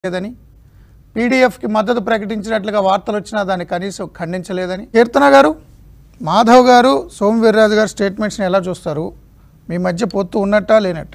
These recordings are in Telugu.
లేదని పీడీఎఫ్కి మద్దతు ప్రకటించినట్లుగా వార్తలు వచ్చినా దాన్ని కనీసం ఖండించలేదని. కీర్తన గారు, మాధవ్ గారు, సోము వీర్రాజు గారు స్టేట్మెంట్స్ని ఎలా చూస్తారు? మీ మధ్య పొత్తు ఉన్నట్టా లేనట్టా?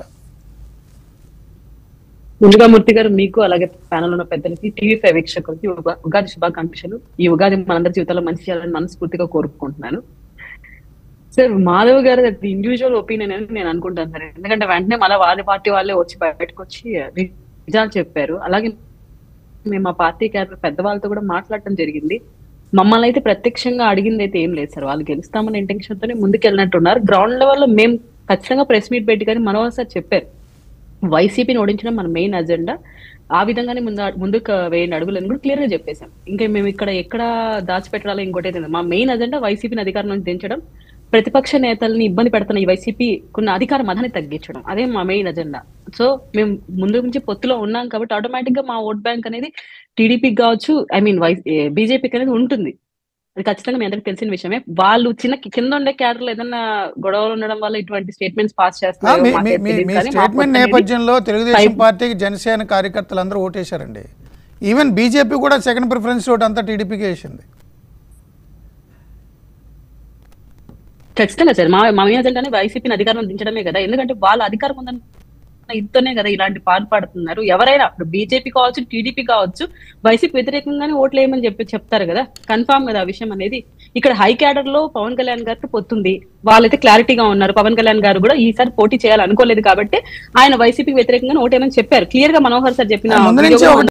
ముందుగా మూర్తి గారు, మీకు అలాగే ప్యానల్ ఉన్న పెద్దలకి, TV5 వీక్షకులకి ఉగాది శుభాకాంక్షలు. ఈ ఉగాది మనందరి జీవితాల్లో మంచి చేయాలని మనస్ఫూర్తిగా కోరుకుంటున్నాను. సార్, మాధవ్ గారు అది ఇండివిజువల్ ఒపీనియన్ అని నేను అనుకుంటాను సార్. ఎందుకంటే వెంటనే మళ్ళీ వారి పార్టీ వాళ్ళే వచ్చి బయటకు వచ్చి నిజాలు చెప్పారు. అలాగే మేము మా పార్టీ క్యాడర్ పెద్దవాళ్ళతో కూడా మాట్లాడటం జరిగింది. మమ్మల్ని అయితే ప్రత్యక్షంగా అడిగింది అయితే ఏం లేదు సార్. వాళ్ళు గెలుస్తామన్న ఇంటెన్షన్ తోనే ముందుకెళ్ళినట్టున్నారు. గ్రౌండ్ లెవెల్లో మేము ఖచ్చితంగా ప్రెస్ మీట్ పెట్టి కానీ మనోహర్ సార్ చెప్పారు, వైసీపీని ఓడించడం మన మెయిన్ అజెండా, ఆ విధంగానే ముందుకు వేయండి అడుగులని కూడా క్లియర్ గా చెప్పేశాం. ఇంకా మేము ఎక్కడ దాచిపెట్టాలో ఇంకోటి మా మెయిన్ అజెండా వైసీపీని అధికారం నుంచి దించడం, ప్రతిపక్ష నేతల్ని ఇబ్బంది పెడుతున్న ఈ వైసీపీ కొన్ని అధికార మదాన్ని తగ్గించడం, అదే మా మెయిన్ అజెండా. సో మేము ముందు నుంచి పొత్తులో ఉన్నాం కాబట్టి ఆటోమేటిక్ గా మా ఓట్ బ్యాంక్ అనేది టీడీపీకి కావచ్చు, బీజేపీకి అనేది ఉంటుంది. అది ఖచ్చితంగా మీ అందరికి తెలిసిన విషయమే. వాళ్ళు కింద ఉండే క్యాడర్లు ఏదైనా గొడవలు ఉండడం వల్ల ఇటువంటి స్టేట్మెంట్స్ పాస్ చేస్తారు. స్టేట్మెంట్ నేపథ్యంలో తెలుగుదేశం పార్టీకి జనసేన కార్యకర్తలు అందరూ ఓటేశారండి. ఈవెన్ బీజేపీ కూడా సెకండ్ ప్రిఫరెన్స్ ఓట్ అంతా టీడీపీకి వేసింది. ఖచ్చితంగా సార్, మా ఏజెండానే వైసీపీని అధికారం దించడమే కదా. ఎందుకంటే వాళ్ళ అధికారం ఉందని ఇద్దరునే కదా ఇలాంటి పాల్పడుతున్నారు. ఎవరైనా అప్పుడు బీజేపీ కావచ్చు, టీడీపీ కావచ్చు, వైసీపీ వ్యతిరేకంగానే ఓట్లు వేయమని చెప్తారు కదా. కన్ఫామ్ కదా ఆ విషయం అనేది. ఇక్కడ హై క్యాడర్ లో పవన్ కళ్యాణ్ గారికి పొత్తుంది, వాళ్ళైతే క్లారిటీగా ఉన్నారు. పవన్ కళ్యాణ్ గారు కూడా ఈసారి పోటీ చేయాలనుకోలేదు కాబట్టి ఆయన వైసీపీకి వ్యతిరేకంగా ఓటేయమని చెప్పారు. క్లియర్ గా మనోహర్ సార్ చెప్పిన